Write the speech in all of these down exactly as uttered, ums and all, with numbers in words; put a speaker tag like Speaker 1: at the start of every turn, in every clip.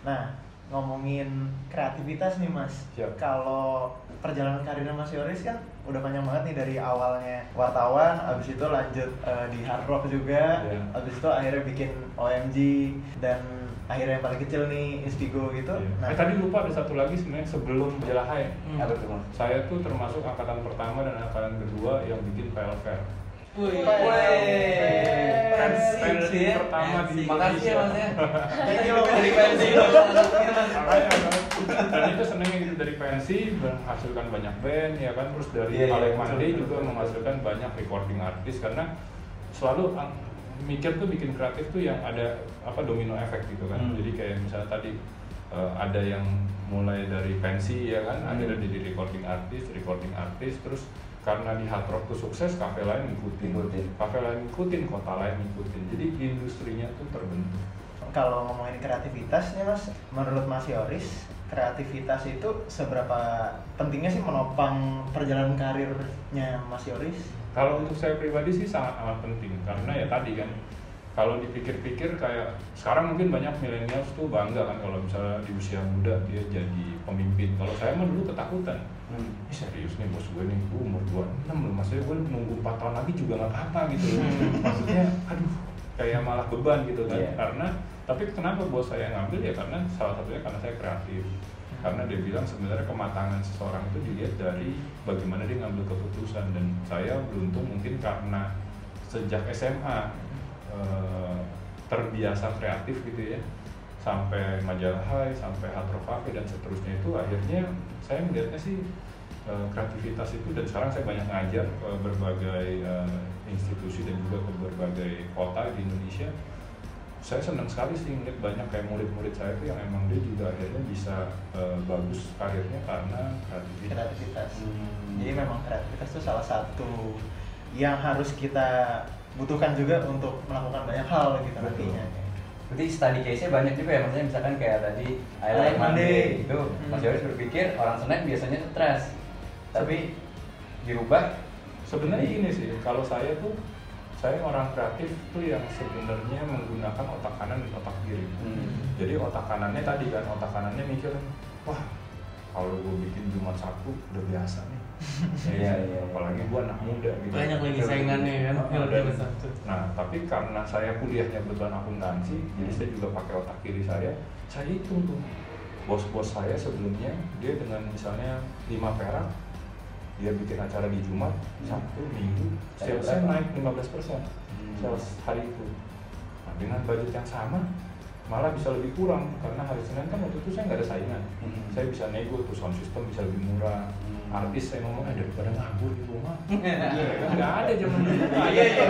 Speaker 1: Nah, ngomongin kreativitas nih Mas. Kalau perjalanan karirnya Mas Yoris kan udah panjang banget nih dari awalnya wartawan, abis itu lanjut uh, di hard rock juga, yeah. abis itu akhirnya bikin O M G dan akhirnya yang paling kecil nih Inspigo gitu.
Speaker 2: Yeah. Nah, eh, tadi lupa ada satu lagi sebenarnya sebelum Jalahai. Hmm. Saya tuh termasuk angkatan pertama dan angkatan kedua yang bikin P L Fair.
Speaker 3: Wih, pensi
Speaker 2: pertama di
Speaker 3: Indonesia. Makasih ya
Speaker 1: Jadi lo dari pensi.
Speaker 2: Dan itu senengnya gitu, dari pensi menghasilkan banyak band ya kan, terus dari yeah, Palembang yeah, juga menghasilkan banyak recording artis, karena selalu mikir tuh bikin kreatif tuh yang ada apa domino efek gitu kan. Hmm. Jadi kayak misalnya tadi uh, ada yang mulai dari pensi ya kan, hmm. akhirnya jadi recording artis, recording artis terus karena di hard rock tuh sukses, kafe lain ngikutin, ngikutin. kafe lain ngikutin, kota lain ngikutin, jadi industrinya tuh terbentuk.
Speaker 1: Kalau ngomongin kreativitas nih Mas, menurut Mas Yoris, kreativitas itu seberapa pentingnya sih menopang perjalanan karirnya Mas Yoris?
Speaker 2: Kalau untuk saya pribadi sih sangat amat penting, karena ya tadi kan, kalau dipikir-pikir kayak sekarang mungkin banyak milenials tuh bangga kan kalau misalnya di usia muda dia jadi pemimpin. Kalau saya mah dulu ketakutan. Hmm. Ini serius nih bos gue nih, gue umur dua puluh enam loh, maksudnya gue nunggu empat tahun lagi juga gak apa-apa gitu loh. Maksudnya aduh kayak malah beban gitu kan. Yeah. Karena tapi kenapa bos saya ngambil ya karena salah satunya karena saya kreatif. Karena dia bilang sebenarnya kematangan seseorang itu dilihat dari bagaimana dia ngambil keputusan, dan saya beruntung mungkin karena sejak S M A eh, terbiasa kreatif gitu ya, sampai majalah Hai, sampai Hard Rock Cafe dan seterusnya, itu akhirnya saya melihatnya sih uh, kreativitas itu, dan sekarang saya banyak ngajar ke berbagai uh, institusi dan juga ke berbagai kota di Indonesia. Saya senang sekali sih melihat banyak kayak murid-murid saya itu yang emang dia juga akhirnya bisa uh, bagus karirnya karena kreativitas.
Speaker 1: kreativitas. Hmm. Jadi memang kreativitas itu salah satu yang harus kita butuhkan juga untuk melakukan banyak hal gitu nantinya.
Speaker 3: Berarti study case-nya banyak juga ya, maksudnya misalkan kayak tadi I like Monday itu hmm. Mas Yoris berpikir orang Senin biasanya stres, tapi dirubah.
Speaker 2: Sebenarnya gini sih, kalau saya tuh saya orang kreatif tuh yang sebenarnya menggunakan otak kanan dan otak kiri. Hmm. Jadi otak kanannya tadi kan, otak kanannya mikir, wah kalau gue bikin Jumat Sabtu udah biasa nih. Iya, iya, apalagi gue anak muda gitu.
Speaker 4: Banyak lagi saingannya kan.
Speaker 2: Nah, tapi karena saya kuliahnya kebetulan akuntansi, hmm. jadi saya juga pakai otak kiri saya. Saya hitung tuh, bos-bos saya sebelumnya dia dengan misalnya lima perak, dia bikin acara di Jumat, Sabtu, Minggu, salesnya naik lima belas persen sales hari itu. Nah, dengan budget yang sama, malah bisa lebih kurang, karena hari Senin kan waktu itu saya nggak ada saingan. Hmm. Saya bisa nego tuh, sound system bisa lebih murah. Artis saya ngomong, eh daripada nganggur di rumah. Nggak ada zaman dulu.
Speaker 3: Iya iya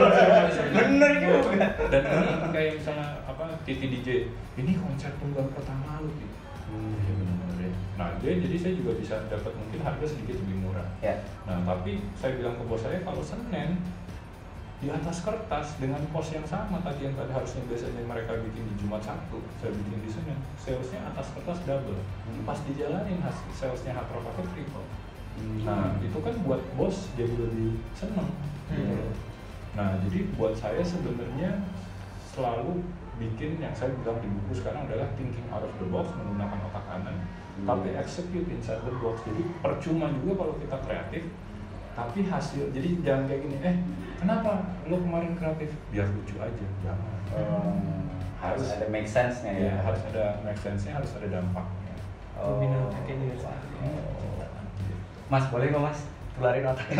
Speaker 3: bener juga.
Speaker 2: Dan ini kayak misalnya apa T V D J, ini konser tunggal pertama lu gitu. Iya benar ya. Nah dia jadi saya juga bisa dapat mungkin harga sedikit lebih murah. Ya. Nah tapi saya bilang ke bos saya, kalau Senin di atas kertas dengan kos yang sama tadi yang tadi harusnya biasanya mereka bikin di Jumat Sabtu, saya bikin di Senin, salesnya atas kertas double. Hmm. Pas dijalanin hasil salesnya Hard Rock Cafe triple. Hmm. Nah itu kan buat bos jadi lebih seneng. Hmm. Nah jadi buat saya sebenarnya selalu bikin yang saya bilang di buku sekarang adalah thinking out of the box, menggunakan otak kanan, hmm. tapi execute inside the box. Jadi percuma juga kalau kita kreatif tapi hasil, jadi jangan kayak gini, eh kenapa lo kemarin kreatif? Biar lucu aja, jangan.
Speaker 3: Hmm. Harus ada make sense-nya ya?
Speaker 2: Ya, harus ada make sense-nya, harus ada dampaknya.
Speaker 4: Oh. Oh.
Speaker 3: Mas, boleh nggak mas? Tularin otaknya.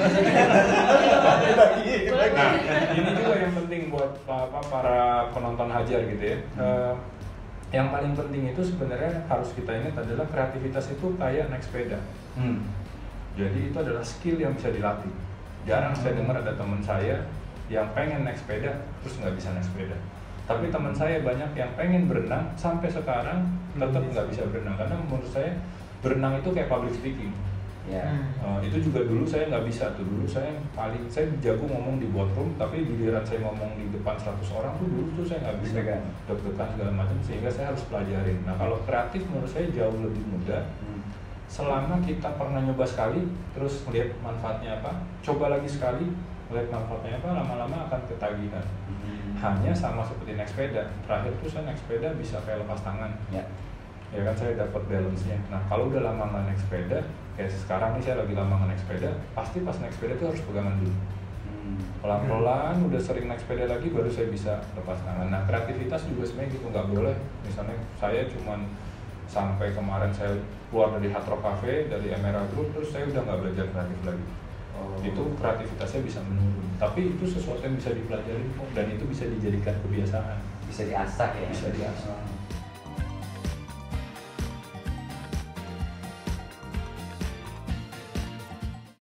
Speaker 2: Nah, ini juga yang penting buat apa, para penonton Hajar gitu ya. Hmm. Uh, yang paling penting itu sebenarnya harus kita ingat adalah kreativitas itu kayak naik sepeda. Hmm. Jadi itu adalah skill yang bisa dilatih. Jarang hmm. saya dengar ada teman saya yang pengen naik sepeda terus nggak bisa naik sepeda. Tapi teman saya banyak yang pengen berenang sampai sekarang tetap nggak bisa berenang, karena menurut saya berenang itu kayak public speaking. Yeah. Uh, itu juga dulu saya nggak bisa tuh. Dulu saya paling saya jago ngomong di boardroom, tapi giliran saya ngomong di depan seratus orang tuh dulu tuh saya nggak bisa, deg-degan segala macam, sehingga saya harus pelajarin. Nah kalau kreatif menurut saya jauh lebih mudah. Hmm. Selama kita pernah nyoba sekali, terus melihat manfaatnya apa, coba lagi sekali, lihat manfaatnya apa, lama-lama akan ketagihan.
Speaker 3: Hmm.
Speaker 2: Hanya sama seperti naik sepeda, terakhir tuh saya naik sepeda bisa kayak lepas tangan.
Speaker 3: Ya.
Speaker 2: Ya kan saya dapat balance-nya. Nah kalau udah lama nggak naik sepeda, kayak sekarang nih saya lagi lama nggak naik sepeda, pasti pas naik sepeda tuh harus pegangan dulu.
Speaker 3: Hmm.
Speaker 2: Pelan-pelan, udah sering naik sepeda lagi baru saya bisa lepas tangan. Nah kreativitas juga sebenarnya gitu, nggak boleh. Misalnya saya cuman sampai kemarin saya keluar dari Hard Rock Cafe, dari Emerald Group, terus saya udah nggak belajar kreatif lagi. Oh. Itu kreativitasnya bisa menurun. Tapi itu sesuatu yang bisa dipelajari kok, dan itu bisa dijadikan kebiasaan.
Speaker 3: Bisa diasah ya.
Speaker 2: Bisa diasah.